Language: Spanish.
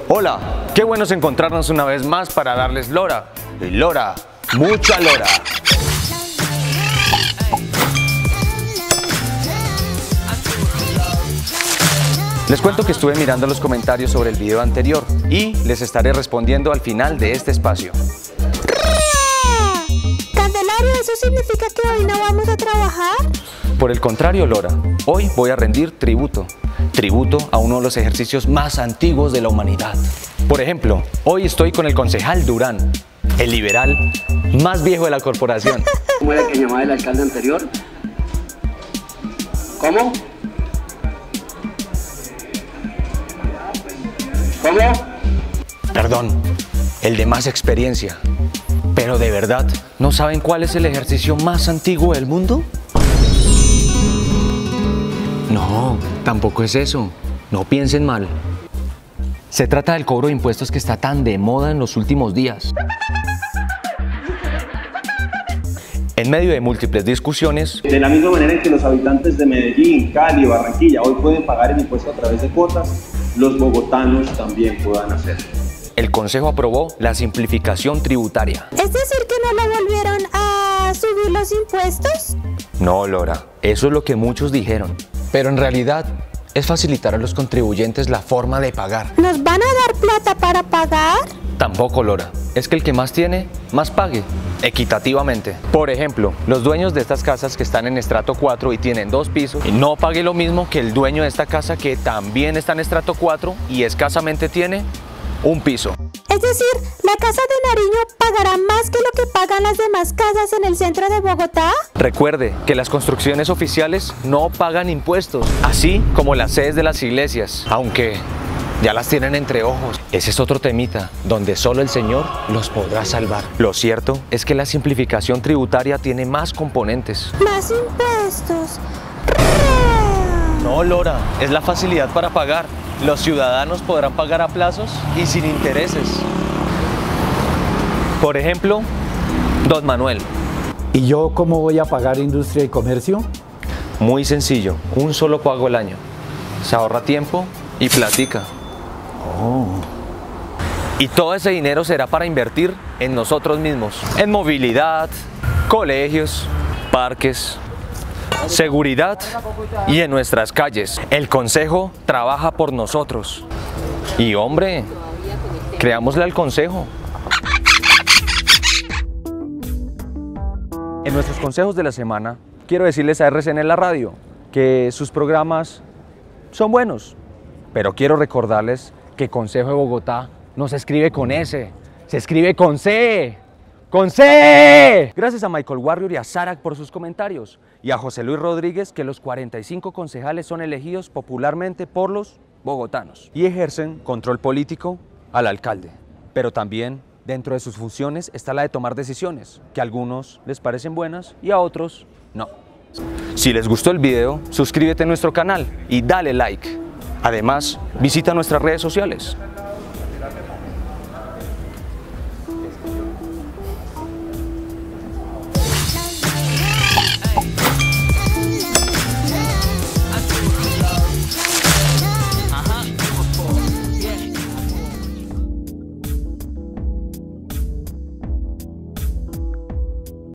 Hola, qué bueno es encontrarnos una vez más para darles lora. Y lora, mucha lora. Les cuento que estuve mirando los comentarios sobre el video anterior y les estaré respondiendo al final de este espacio. Candelario, ¿eso significa que hoy no vamos a trabajar? Por el contrario, Lora, hoy voy a rendir tributo. Tributo a uno de los ejercicios más antiguos de la humanidad. Por ejemplo, hoy estoy con el concejal Durán, el liberal más viejo de la corporación. ¿Cómo era que llamaba el alcalde anterior? ¿Cómo? ¿Cómo? Perdón, el de más experiencia. Pero de verdad, ¿no saben cuál es el ejercicio más antiguo del mundo? No, tampoco es eso. No piensen mal. Se trata del cobro de impuestos que está tan de moda en los últimos días. En medio de múltiples discusiones, de la misma manera en que los habitantes de Medellín, Cali, Barranquilla hoy pueden pagar el impuesto a través de cuotas, los bogotanos también puedan hacerlo. el Consejo aprobó la simplificación tributaria. ¿Es decir que no le volvieron a subir los impuestos? No, Lora, eso es lo que muchos dijeron. Pero en realidad es facilitar a los contribuyentes la forma de pagar. ¿Nos van a dar plata para pagar? Tampoco, Lora. Es que el que más tiene, más pague, equitativamente. Por ejemplo, los dueños de estas casas que están en estrato 4 y tienen 2 pisos, no pague lo mismo que el dueño de esta casa que también está en estrato 4 y escasamente tiene 1 piso. Es decir, la casa de Nariño pagará más que lo que pagan las demás casas en el centro de Bogotá. Recuerde que las construcciones oficiales no pagan impuestos, así como las sedes de las iglesias, aunque ya las tienen entre ojos. Ese es otro temita, donde solo el Señor los podrá salvar. Lo cierto es que la simplificación tributaria tiene más componentes. Más impuestos. No, Lora, es la facilidad para pagar. Los ciudadanos podrán pagar a plazos y sin intereses. Por ejemplo, don Manuel. ¿Y yo cómo voy a pagar industria y comercio? Muy sencillo, un solo pago al año. Se ahorra tiempo y platica. Y todo ese dinero será para invertir en nosotros mismos, en movilidad, colegios, parques, seguridad y en nuestras calles. El Consejo trabaja por nosotros. Y hombre, creámosle al Consejo. En nuestros consejos de la semana, quiero decirles a RCN en la radio que sus programas son buenos, pero quiero recordarles que Consejo de Bogotá no se escribe con S, se escribe con C. ¡Con C! Gracias a Michael Warrior y a Sara por sus comentarios, y a José Luis Rodríguez que los 45 concejales son elegidos popularmente por los bogotanos y ejercen control político al alcalde. Pero también dentro de sus funciones está la de tomar decisiones, que a algunos les parecen buenas y a otros no. Si les gustó el video, suscríbete a nuestro canal y dale like. Además, visita nuestras redes sociales.